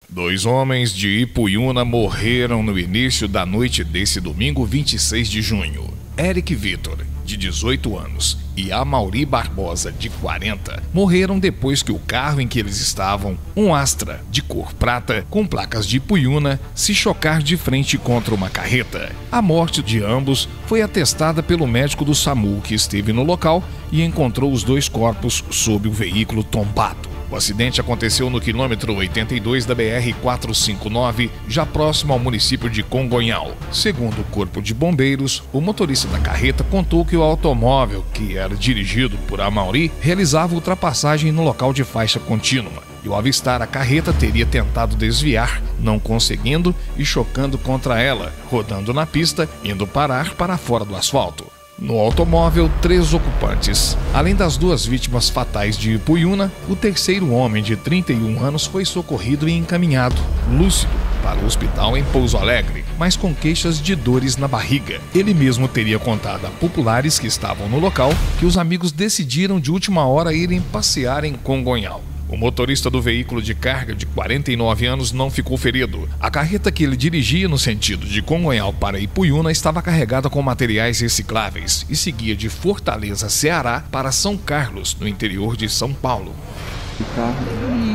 Dois homens de Ipuiuna morreram no início da noite desse domingo 26 de junho. Eric Vitor, de 18 anos, e Amauri Barbosa, de 40, morreram depois que o carro em que eles estavam, um Astra de cor prata com placas de Ipuiuna, se chocar de frente contra uma carreta. A morte de ambos foi atestada pelo médico do SAMU que esteve no local e encontrou os dois corpos sob o veículo tombado. O acidente aconteceu no quilômetro 82 da BR-459, já próximo ao município de Congonhal. Segundo o Corpo de Bombeiros, o motorista da carreta contou que o automóvel, que era dirigido por Amauri, realizava ultrapassagem no local de faixa contínua. E ao avistar a carreta, teria tentado desviar, não conseguindo e chocando contra ela, rodando na pista, indo parar para fora do asfalto. No automóvel, 3 ocupantes. Além das 2 vítimas fatais de Ipuiuna, o terceiro homem de 31 anos foi socorrido e encaminhado, lúcido, para o hospital em Pouso Alegre, mas com queixas de dores na barriga. Ele mesmo teria contado a populares que estavam no local que os amigos decidiram de última hora irem passear em Congonhal. O motorista do veículo de carga, de 49 anos, não ficou ferido. A carreta que ele dirigia no sentido de Congonhal para Ipuiuna estava carregada com materiais recicláveis e seguia de Fortaleza, Ceará, para São Carlos, no interior de São Paulo. O carro